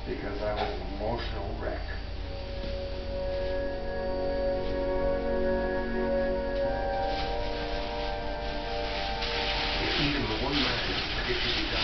because I was an emotional wreck. If even the one man who predicted